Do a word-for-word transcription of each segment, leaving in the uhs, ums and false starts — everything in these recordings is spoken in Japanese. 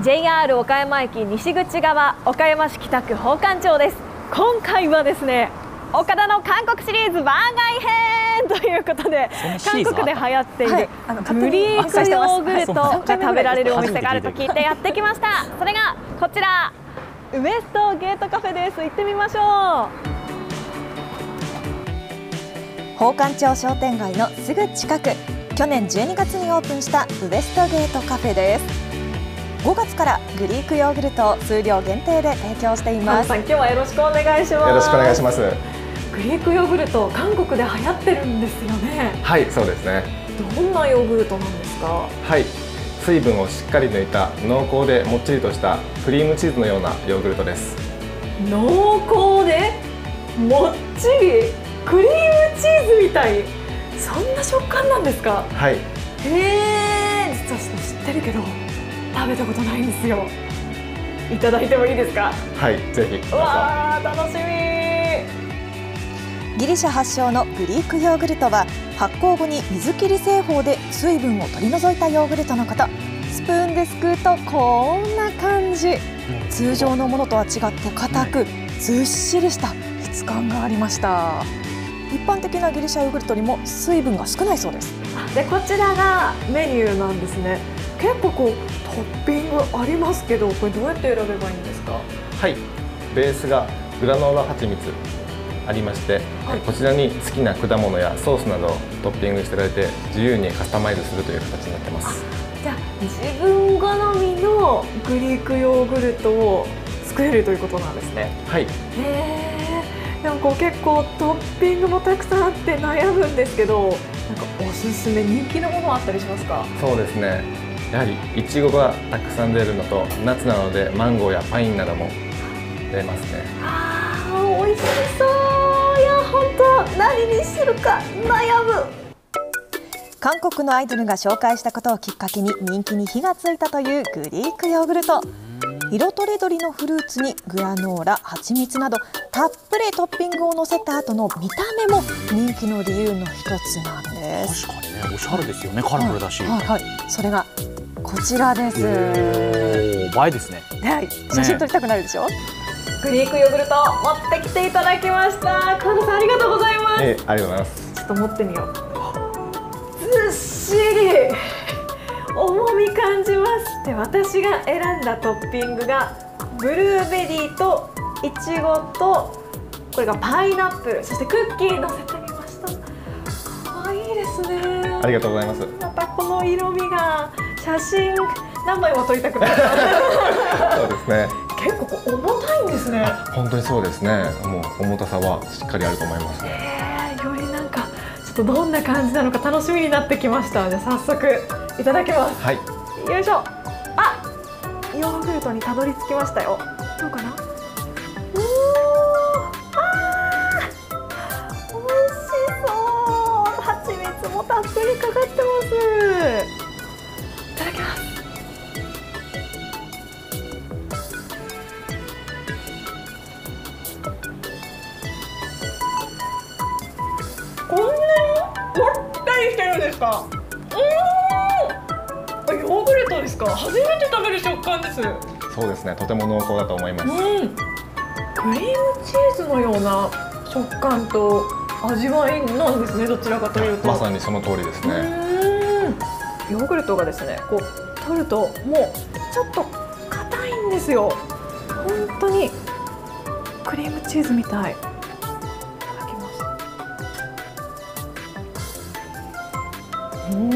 ジェイアール 岡山駅西口側、岡山市北区宝冠町です。今回はですね、岡田の韓国シリーズ番外編ということで、韓国で流行っている、はい、グリークヨーグルトが食べられるお店があると聞いてやってきました。それがこちら、ウエストゲートカフェです。行ってみましょう。宝冠町商店街のすぐ近く、去年じゅうにがつにオープンしたウエストゲートカフェです。ごがつからグリークヨーグルトを数量限定で提供しています。 さん、今日はよろしくお願いします。 よろしくお願いします。 グリークヨーグルト、韓国で流行ってるんですよね。 はい、そうですね。 どんなヨーグルトなんですか？ はい、水分をしっかり抜いた濃厚でもっちりとしたクリームチーズのようなヨーグルトです。 濃厚でもっちりクリームチーズみたい、そんな食感なんですか？ はい。 へえ、実は知ってるけど食べたことないんですよ。いただいてもいいですか？ はい、ぜひ。 うわー、楽しみ。 ギリシャ発祥のグリークヨーグルトは、発酵後に水切り製法で水分を取り除いたヨーグルトのこと。スプーンですくうとこんな感じ。通常のものとは違って硬くずっしりした質感がありました。一般的なギリシャヨーグルトにも水分が少ないそうです。 で、こちらがメニューなんですね。結構こうトッピングありますけど、これどうやって選べばいいんですか？ はい、ベースがグラノーラ蜂蜜ありまして、はい、こちらに好きな果物やソースなどをトッピングしていただいて自由にカスタマイズするという形になってます。 じゃあ自分好みのグリークヨーグルトを作れるということなんですね。 はい。へえ。でもこう結構トッピングもたくさんあって悩むんですけど、なんかおすすめ人気のものあったりしますか？ そうですね。やはりいちごがたくさん出るのと、夏なのでマンゴーやパインなども出ますね。 ああ、美味しそう。いや、本当何にするか悩む。 韓国のアイドルが紹介したことをきっかけに人気に火がついたというグリークヨーグルト。色とりどりのフルーツにグラノーラ、蜂蜜などたっぷりトッピングを乗せた後の見た目も人気の理由の一つなんです。 確かにね、おしゃれですよね。カラフルだし。 はい、はい、それがこちらです。 おー、映えですね。 はい、写真撮りたくなるでしょ。ね、 グリークヨーグルト持ってきていただきました。川野さん、ありがとうございます。 えー、ありがとうございます。 ちょっと持ってみよう。ずっしり重み感じます。で、私が選んだトッピングがブルーベリーとイチゴと、これがパイナップル、そしてクッキー乗せてみました。可愛いですね。 ありがとうございます。 またこの色味が、写真何枚も撮りたくなる。 そうですね。 結構こう重たいんですね。 本当にそうですね。もう重たさはしっかりあると思いますね。 えー、よりなんかちょっとどんな感じなのか楽しみになってきました。じゃあ早速いただきます。 はい。 よいしょ。あ、ヨーグルトにたどり着きましたよ。どうかな。うーん、あー、美味しそう。蜂蜜もたっぷりかかってます。いただきます。こんなにもったりしてるんですか？うーん、ヨーグルトですか？初めて食べる食感です。 そうですね。とても濃厚だと思います。 うん、クリームチーズのような食感と味わいなんですね。どちらかというと。 まさにその通りですね。 うん、ヨーグルトがですね、こう取るともうちょっと硬いんですよ。本当にクリームチーズみたい。うーん、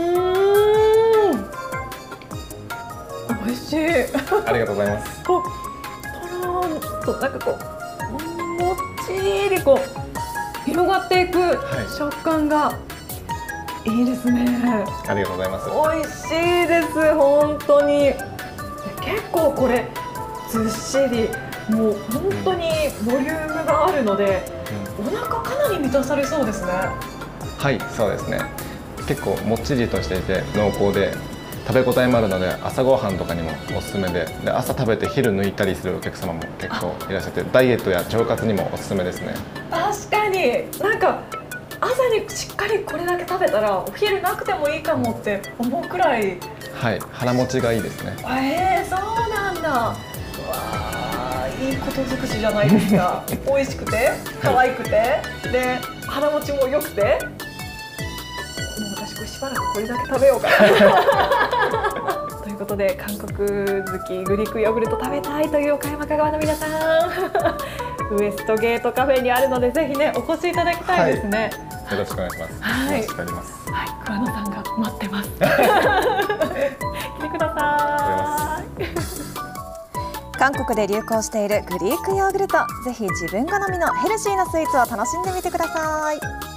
美味しい。 ありがとうございます。 こうとろーんとなんかこうもっちりこう広がっていく食感がいいですね。 ありがとうございます。 美味しいです、本当に。結構これずっしり、もう本当にボリュームがあるので、うん、お腹かなり満たされそうですね。 はい、そうですね。結構もっちりとしていて濃厚で食べ応えもあるので、朝ごはんとかにもおすすめで、で朝食べて昼抜いたりするお客様も結構いらっしゃって、ダイエットや腸活にもおすすめですね。 確かに、なんか朝にしっかりこれだけ食べたらお昼なくてもいいかもって思うくらいはい、腹持ちがいいですね。 えー、そうなんだ。わあ、いいこと尽くしじゃないですか。美味しくて、可愛くて、で腹持ちも良くて。もう私これしばらくこれだけ食べようかな。ということで、韓国好きグリークヨーグルト食べたいという岡山香川の皆さん、ウエストゲートカフェにあるのでぜひねお越しいただきたいですね。 はい、よろしくお願いします。 はい、 お待ちしております。 はい、桑野さんが待ってます。来てください。 韓国で流行しているグリークヨーグルト、ぜひ自分好みのヘルシーなスイーツを楽しんでみてください。